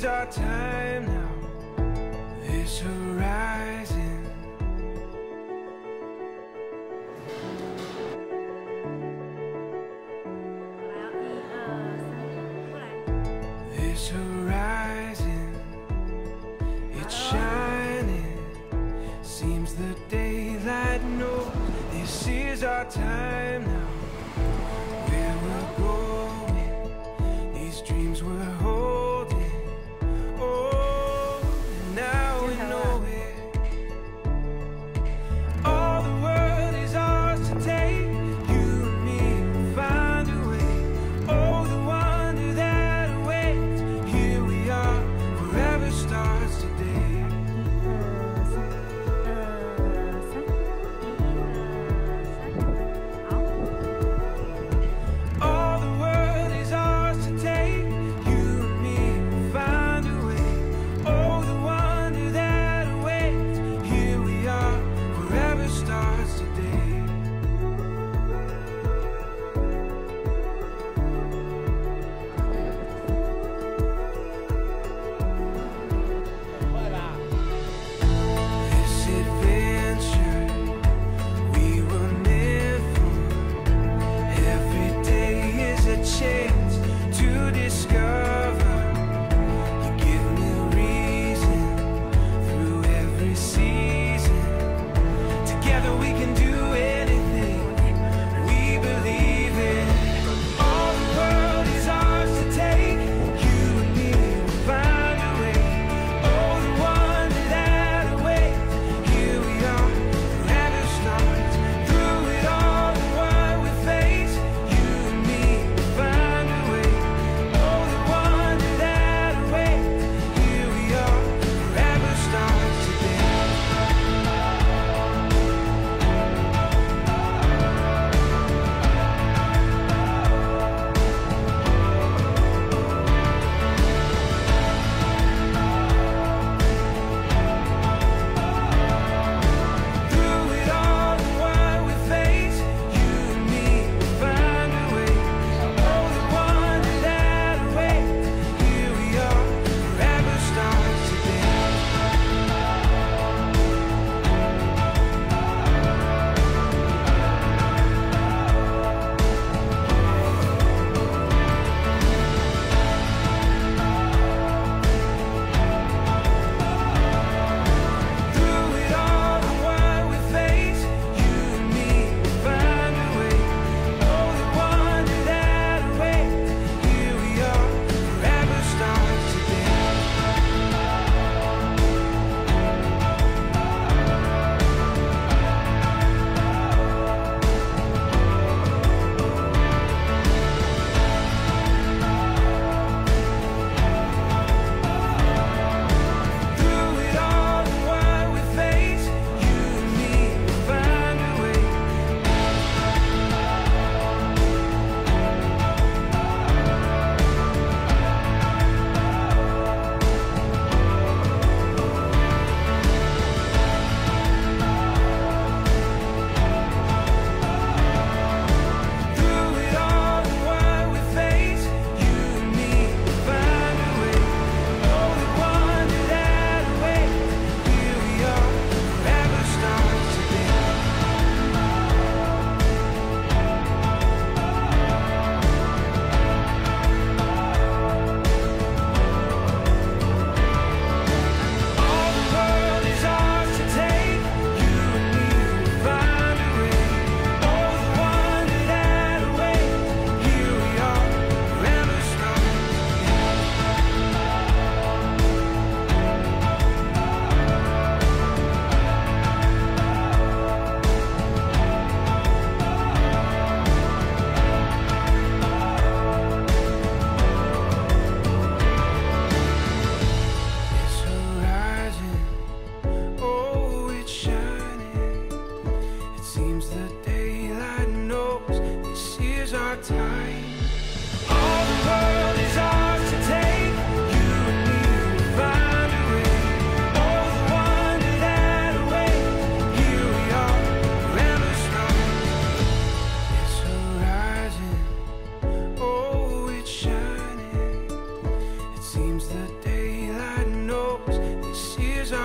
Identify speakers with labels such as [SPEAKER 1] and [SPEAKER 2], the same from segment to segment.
[SPEAKER 1] is our time now. This horizon. This horizon, it's shining. Seems the daylight knows this is our time now. Where we're going, these dreams we're holding. Oh, and now we know it. All the world is ours to take. You and me will find a way. Oh, the wonder that awaits. Here we are, forever starts today.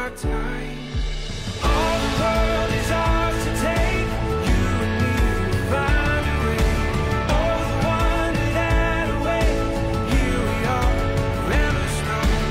[SPEAKER 1] our time. All the world is ours to take. You and me will find a way. Oh, the wonder that awaits. Here we are, forever stars.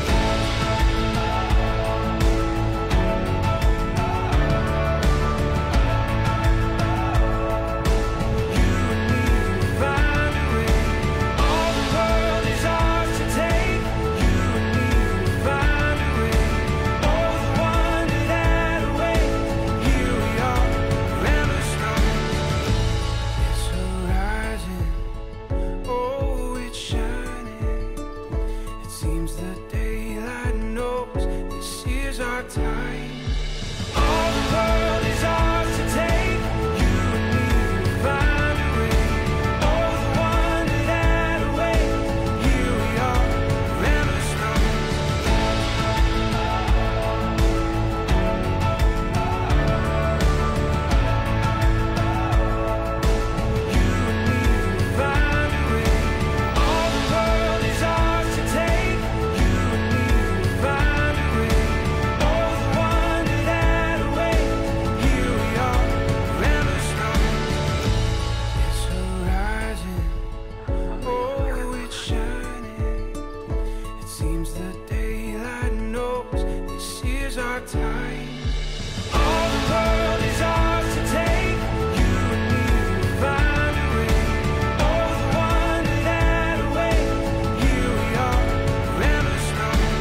[SPEAKER 1] You and me will find a way. All the world is ours to take. You and me will find a way. Oh, the wonder that awaits. Here we are, forever stars. It's horizon, oh, it's shining. It seems the daylight knows this is our time. All the world is ours to take. You and me will find a way. Oh, the wonder that awaits. Here we are, forever stars. You and me will find a way. All the world is ours to take. You and me will find a way. Oh, the wonder that awaits. Here we are, forever stars. It's horizon, oh, it's shining. It seems the daylight knows this is our time. All the world is ours to take. You and me will find a way. Oh, the wonder that awaits. Here we are, forever stars.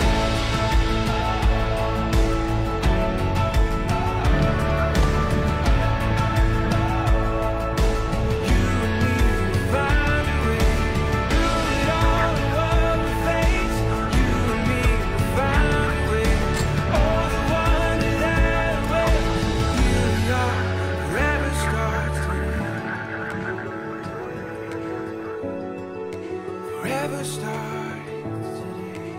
[SPEAKER 1] You and me will find a way. Through it all, the world will face. You and me will find a way. Oh, the wonder that awaits. Here we are, forever stars today. Forever starts today.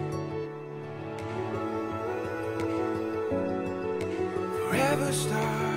[SPEAKER 1] Forever stars.